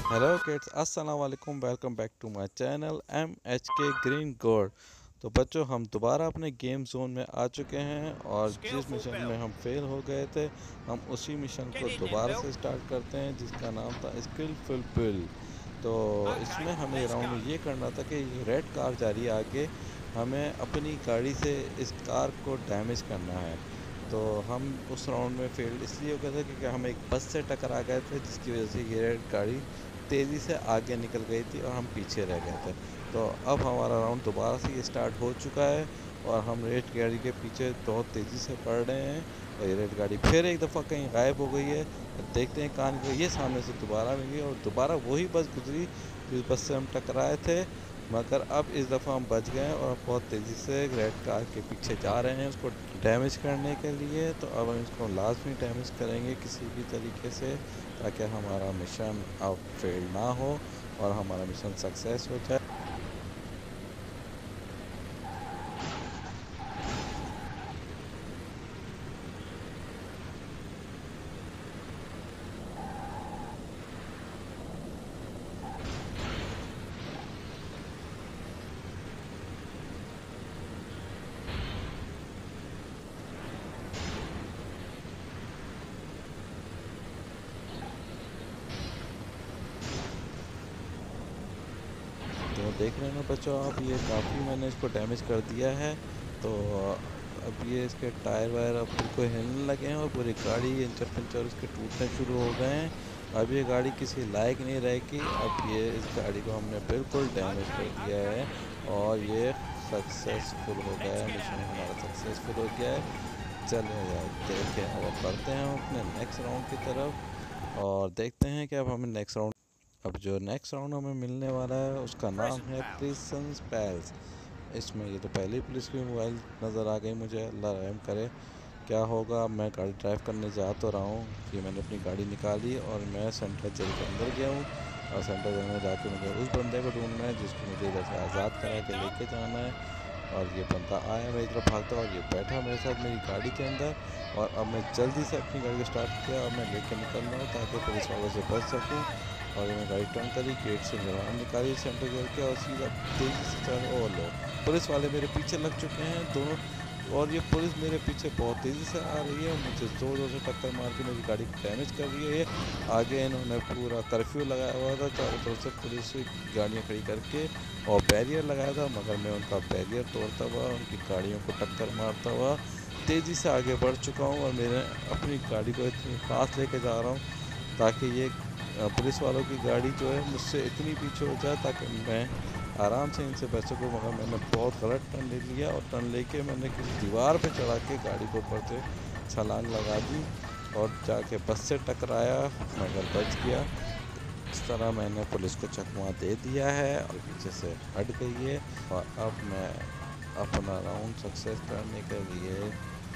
Hello kids, अस्सलाम वालेकुम। Welcome back to my channel MHK green gold. तो बच्चों, हम दोबारा अपने गेम जोन में आ चुके हैं और जिस Skillful मिशन में Bill. हम फेल हो गए थे, हम उसी मिशन Get को in there, दोबारा Bill. से स्टार्ट करते हैं जिसका नाम था स्किलफुल बिल। तो Okay, इसमें हमें let's राउंड go. में ये करना था कि ये रेड कार जा रही है आगे, हमें अपनी गाड़ी से इस कार को डैमेज करना है। तो हम उस राउंड में फेल्ड इसलिए हो गए थे क्योंकि हम एक बस से टकरा गए थे, जिसकी वजह से ये रेड गाड़ी तेज़ी से आगे निकल गई थी और हम पीछे रह गए थे। तो अब हमारा राउंड दोबारा से ये स्टार्ट हो चुका है और हम रेड गाड़ी के पीछे बहुत तेज़ी से बढ़ रहे हैं और ये रेड गाड़ी फिर एक दफ़ा कहीं गायब हो गई है। देखते हैं कहाँ निकल, ये सामने से दोबारा मिल गई और दोबारा वही बस गुजरी जिस बस से हम टकराए थे, मगर अब इस दफ़ा हम बच गए और बहुत तेज़ी से रेड कार के पीछे जा रहे हैं उसको डैमेज करने के लिए। तो अब हम इसको लाजमी डैमेज करेंगे किसी भी तरीके से, ताकि हमारा मिशन अब फेल ना हो और हमारा मिशन सक्सेस हो जाए। तो देख रहे हैं ना बच्चों आप, ये काफ़ी मैंने इसको डैमेज कर दिया है। तो अब ये इसके टायर वायर अब बिल्कुल हिलने लगे हैं और पूरी गाड़ी इंचर पिंचर उसके टूटने शुरू हो गए हैं। अब ये गाड़ी किसी लायक नहीं रहेगी। अब ये इस गाड़ी को हमने बिल्कुल डैमेज कर Okay, दिया है okay. और ये सक्सेसफुल हो गया Let's है, get मिशन out of हमारा here. सक्सेसफुल हो गया है। चले यार, देखें अब बढ़ते हैं हम अपने नेक्स्ट राउंड की तरफ और देखते हैं कि अब हमें नेक्स्ट राउंड, अब जो नेक्स्ट राउंड हमें मिलने वाला है उसका नाम Prison है pals. प्रिजन पैल्स। इसमें ये तो पहले ही पुलिस की मोबाइल नज़र आ गई मुझे, अल्लाह रहम करे। क्या होगा, अब मैं गाड़ी ड्राइव करने जा तो रहा हूँ कि मैंने अपनी गाड़ी निकाली और मैं सेंट्रल जेल के अंदर गया हूँ और सेंट्रल जेल में जाके मुझे उस बंदे को ढूंढना है जिसको मुझे इधर से आज़ाद Over करा there, के Doc. लेके जाना है। और ये बंदा आया मेरी तरफ भागता और ये बैठा मेरे साथ मेरी गाड़ी के अंदर। और अब मैं जल्दी से अपनी गाड़ी को स्टार्ट किया और मैं लेके निकल रहा हूँ ताकि पुलिस वालों से बच सकूँ। और ये मैं गाड़ी टर्न करी, गेट से बाहर निकाली सेंट्रल जेल के और सीधा तेज़ी से चल, ओ लो, पुलिस वाले मेरे पीछे लग चुके हैं दोनों। और ये पुलिस मेरे पीछे बहुत तेज़ी से आ रही है, मुझे ज़ोर ज़ोर से टक्कर मार के मेरी गाड़ी को डैमेज कर रही है ये। आगे इन्होंने पूरा कर्फ्यू लगाया हुआ था, चारों तरफ से पुलिस गाड़ियाँ खड़ी करके और बैरियर लगाया था, मगर मैं उनका बैरियर तोड़ता हुआ उनकी गाड़ियों को टक्कर मारता हुआ तेज़ी से आगे बढ़ चुका हूँ और मेरे अपनी गाड़ी को इतनी फास्ट लेके जा रहा हूँ ताकि ये पुलिस वालों की गाड़ी जो है मुझसे इतनी पीछे हो जाए ताकि मैं आराम से इनसे बच सकूँ। मगर मैंने बहुत गलत टर्न ले लिया और टर्न लेके मैंने किसी दीवार पे चढ़ा के गाड़ी को ऊपर से छलांग लगा दी और जाके बस से टकराया, मगर बच गया। इस तरह मैंने पुलिस को चकमा दे दिया है और पीछे से हट गई है। और अब मैं अपना राउंड सक्सेस करने के लिए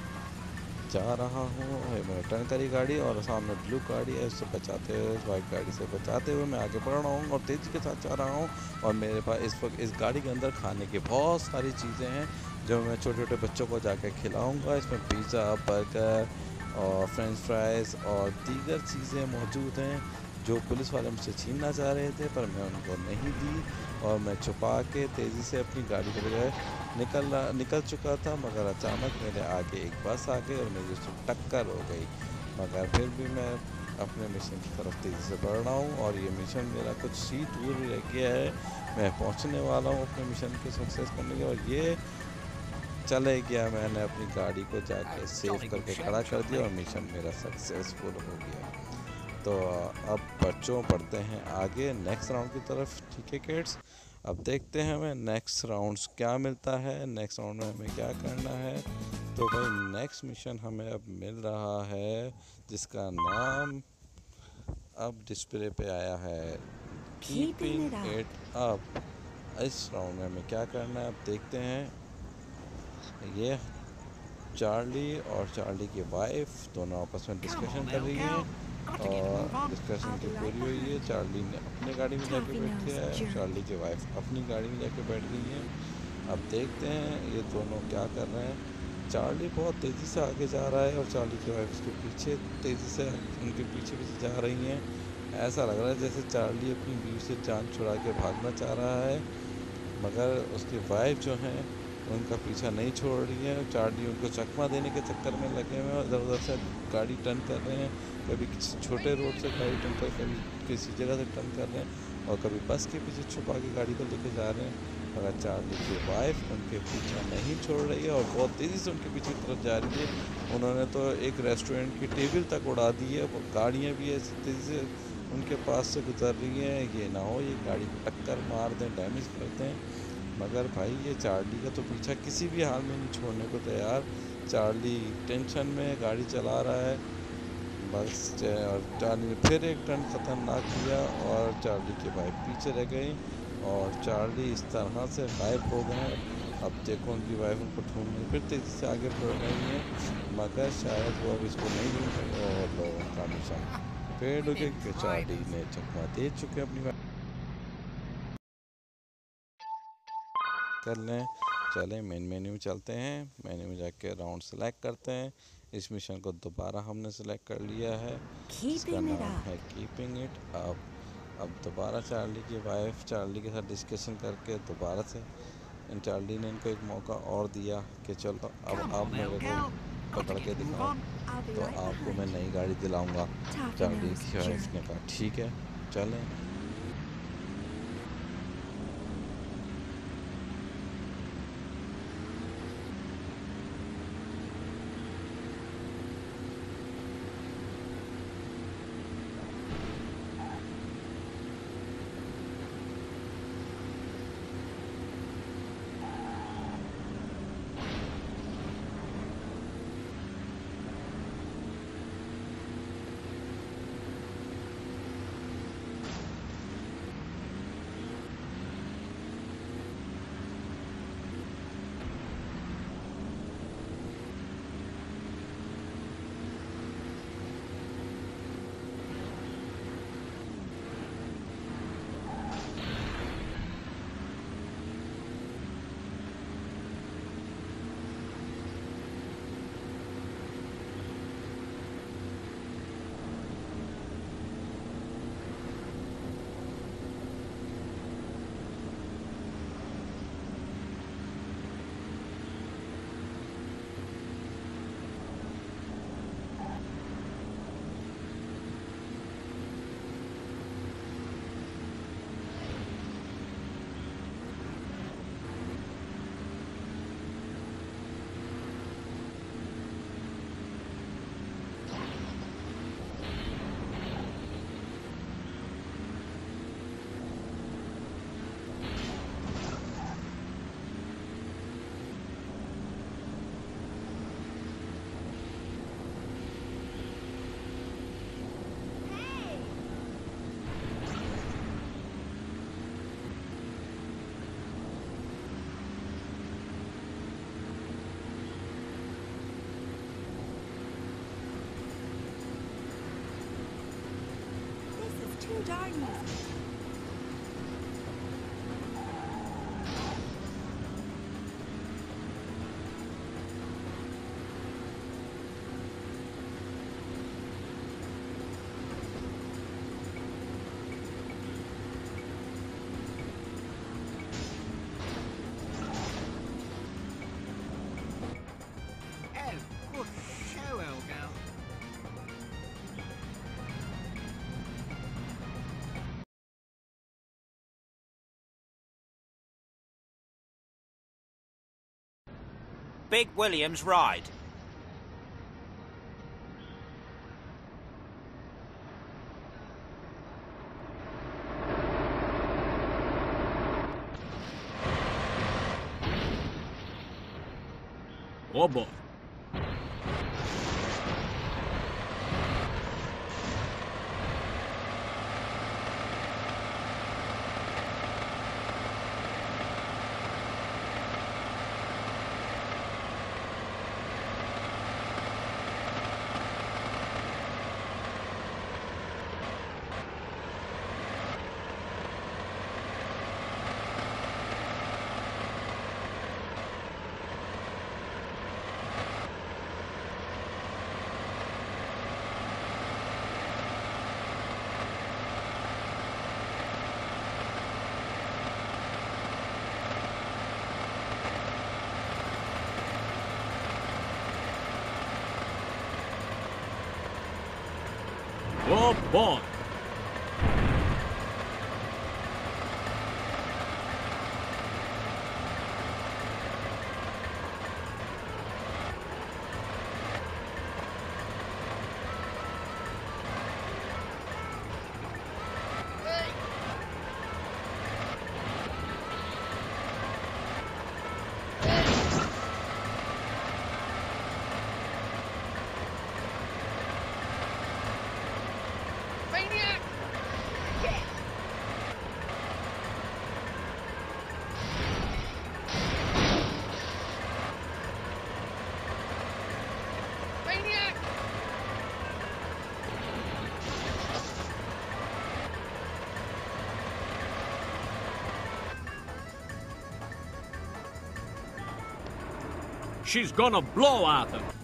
जा रहा हूँ। मैंने टर्न करी गाड़ी और सामने ब्लू गाड़ी है, उससे बचाते हुए, उस वाइट गाड़ी से बचाते हुए मैं आगे बढ़ रहा हूँ और तेज़ी के साथ जा रहा हूँ। और मेरे पास इस वक्त इस गाड़ी के अंदर खाने की बहुत सारी चीज़ें हैं जो मैं छोटे छोटे बच्चों को जाके खिलाऊँगा। इसमें पिज़्ज़ा, बर्गर और फ्रेंच फ्राइज़ और दीगर चीज़ें मौजूद हैं जो पुलिस वाले मुझसे छीनना चाह रहे थे, पर मैं उनको नहीं दी और मैं छुपा के तेज़ी से अपनी गाड़ी के बजाय निकल चुका था। मगर अचानक मेरे आगे एक बस आ गई और मेरी उससे टक्कर हो गई। मगर फिर भी मैं अपने मिशन की तरफ तेज़ी से बढ़ रहा हूँ और ये मिशन मेरा कुछ ही दूर ही रह गया है। मैं पहुँचने वाला हूँ अपने मिशन को सक्सेस करने के, और ये चले गया, मैंने अपनी गाड़ी को Oh, जाके सेव jolly good करके shake, खड़ा कर Chump, दिया और mate. मिशन मेरा सक्सेसफुल हो गया। तो अब बच्चों बढ़ते हैं आगे नेक्स्ट राउंड की तरफ। ठीक है किड्स, अब देखते हैं हमें नेक्स्ट राउंड्स क्या मिलता है, नेक्स्ट राउंड में हमें क्या करना है। तो भाई नेक्स्ट मिशन हमें अब मिल रहा है जिसका नाम अब डिस्प्ले पे आया है, Keeping keeping it up. It up. इस राउंड में हमें क्या करना है अब देखते हैं। ये चार्ली और चार्ली की वाइफ दोनों आपस में Come on डिस्कशन कर now, रही हैं gal. Got to get a move और on. डिस्कशन I'll की be right पूरी हुई है। back. चार्ली ने अपनी गाड़ी में जाके Toffee बैठ गया nose है और चार्ली jerk. की वाइफ अपनी गाड़ी में जाके बैठ गई है। अब देखते हैं ये दोनों क्या कर रहे हैं। चार्ली बहुत तेज़ी से आगे जा रहा है और चार्ली की वाइफ उसके पीछे तेज़ी से उनके पीछे पीछे जा रही हैं। ऐसा लग रहा है जैसे चार्ली अपनी बीवी से जान छुड़ा के भागना चाह रहा है, मगर उसकी वाइफ जो है उनका पीछा नहीं छोड़ रही है। चार्ली उनको चकमा देने के चक्कर में लगे हुए हैं, इधर उधर से गाड़ी टर्न कर रहे हैं, कभी किसी छोटे रोड से गाड़ी टर्न कर, कभी किसी जगह से टर्न कर रहे हैं, और कभी बस के पीछे छुपा के गाड़ी को लेके जा रहे हैं। मगर चार्ली की वाइफ उनके पीछा नहीं छोड़ रही है और बहुत तेज़ी से उनके पीछे की तरफ जा रही है। उन्होंने तो एक रेस्टोरेंट की टेबल तक उड़ा दी है, गाड़ियाँ भी ऐसी तेज़ी से उनके पास से गुजर रही हैं, ये ना हो ये गाड़ी को टक्कर मार दें, डैमेज कर दें। मगर भाई ये चार्ली का तो पीछा किसी भी हाल में नहीं छोड़ने को तैयार। चार्ली टेंशन में गाड़ी चला रहा है बस, और चार्ली ने फिर एक टर्न ख़तरनाक किया और चार्ली की वाइफ पीछे रह गई और चार्ली इस तरह से गायब हो गए। अब देखो उनकी वाइफ उनको ढूंढने फिर तेज़ी से आगे बढ़ रही है, मगर शायद वो अब इसको नहीं ढूंढ रहे और लोगों का निशान पेड़ हो गया कि चार्ली ने चकमा दे चुके अपनी वाइफ कर लें। चलें मेन मेन्यू में चलते हैं, मेन्यू में जाके राउंड सेलेक्ट करते हैं। इस मिशन को दोबारा हमने सेलेक्ट कर लिया है जिसका नाम है कीपिंग इट। अब दोबारा चार्ली की वाइफ चार्ली के साथ डिस्कशन करके दोबारा से चार्ली ने इनको एक मौका और दिया कि चलो अब आप मेरे को पकड़ के दिखाओ तो आपको मैं नई गाड़ी दिलाऊंगा। चार्ली की वाइफ ने कहा ठीक है चलें। Too darn easy. Big Williams ride. Oh boy. Oh boy. She's gonna blow at him.